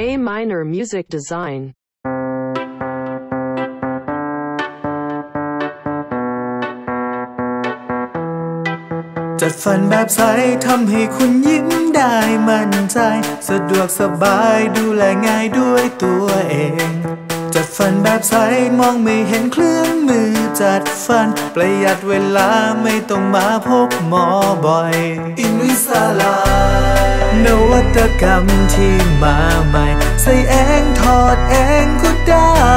A minor music design จัดฟันแบบใสทำให้คุณยิ้มได้มั่นใจสะดวกสบายดูแลง่ายด้วยตัวเองจัดฟันแบบใสมองไม่เห็นเครื่องมือจัดฟันประหยัดเวลาไม่ต้องมาพบหมอบ่อยInvisalign นวัตกรรมที่มาใหม่ใส่เองถอดเองก็ได้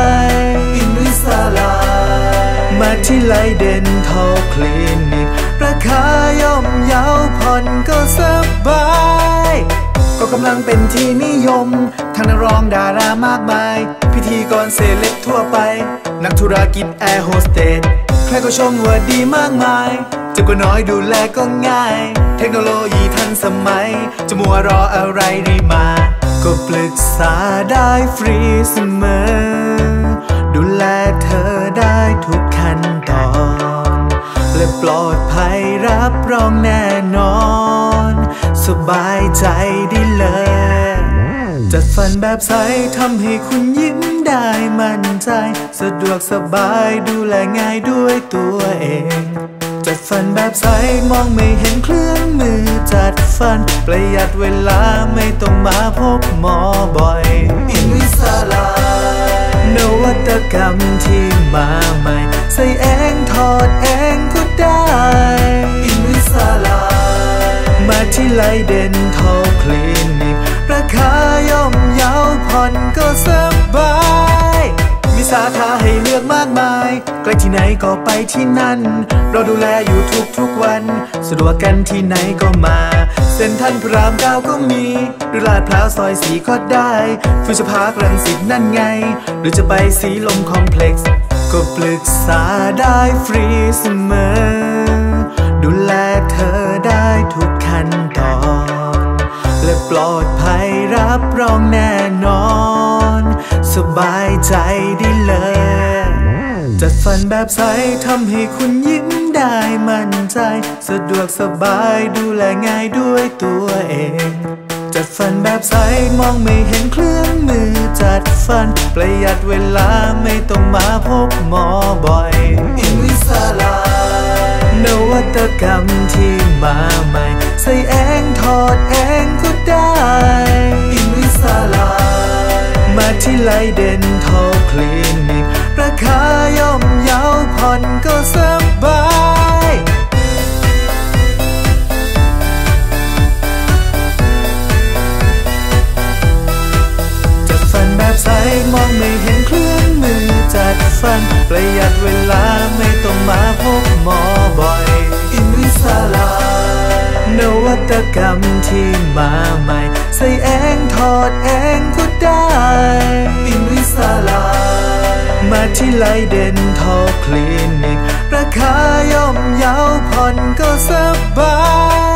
Invisalign มาที่ไลเดนทอลคลินิกราคาย่อมเยาผ่อนก็สบายก็กำลังเป็นที่นิยมทั้งนักร้องดารามากมายพิธีกรเซเลบทั่วไปนักธุรกิจแอร์โฮสเตสใครก็ชมว่าดีมากมายจะก็น้อยดูแลก็ง่ายเทคโนโลยีทันสมัยจะมัวรออะไรรีมาก็ปรึกษาได้ฟรีเสมอดูแลเธอได้ทุกขั้นตอนและปลอดภัยรับรองแน่นอนสบายใจได้เลยจัดฟันแบบใสทำให้คุณยิ้มได้มั่นใจสะดวกสบายดูแลง่ายด้วยตัวเองจัดฟันแบบใสมองไม่เห็นเครื่องมือจัดฟันประหยัดเวลาไม่ต้องมาพบหมอบ่อย Invisalign นวัตกรรมที่มาใหม่ใส่เองถอดเองก็ได้ Invisalign มาที่ไลเดนทอลคลินิกราคาย่อมเยาผ่อนก็สบายมีสาขาให้เลือกมากมายใกล้ที่ไหนก็ไปที่นั่นเราดูแลอยู่ทุกวันสะดวกกันที่ไหนก็มาเซ็นทรัลพระราม9ก็มีหรือลาดพร้าวซอย4ก็ได้ฟิวเจอร์พาร์ครังสิตนั่นไงหรือจะไปสีลมคอมเพล็กซ์ก็ปรึกษาได้ฟรีเสมอดูแลเธอได้ทุกขั้นตอนและปลอดภัยรับรองแน่นอนสบายใจได้เลยจัดฟันแบบใสทำให้คุณยิ้มได้มั่นใจสะดวกสบายดูแลง่ายด้วยตัวเองจัดฟันแบบใสมองไม่เห็นเครื่องมือจัดฟันประหยัดเวลาไม่ต้องมาพบหมอบ่อย Invisalign นวัตกรรมที่มาใหม่ใส่เองถอดเองก็ได้ Invisalign มาที่ไลเดนทอลคลินิกราคาย่อมเยาผ่อนก็สบายจัดฟันแบบใสมองไม่เห็นเครื่องมือจัดฟันประหยัดเวลาไม่ต้องมาพบหมอบ่อย Invisalign นวัตกรรมที่มาใหม่ใส่เองถอดเองก็ได้ Invisalign มาที่ไลเดนทอลคลินิกราคาย่อมเยาผ่อนก็สบาย